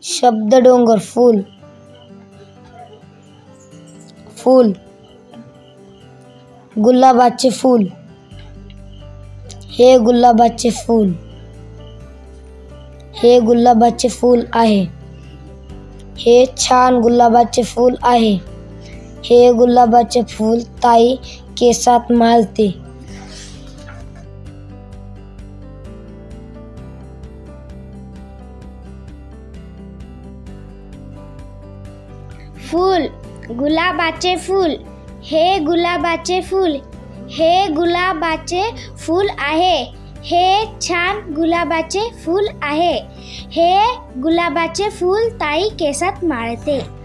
शब्द डोंगर फूल फूल गुलाबाचे फूल हे गुलाबाचे फूल हे गुलाबाचे फूल आहे हे छान गुलाबाचे फूल आहे हे गुलाबाचे फूल ताई केसात माळते फूल गुलाबाचे फूल हे गुलाबाचे फूल हे गुलाबाचे फूल आहे हे छान गुलाबाचे फूल आहे हे गुलाबाचे फूल ताई केसात माळते।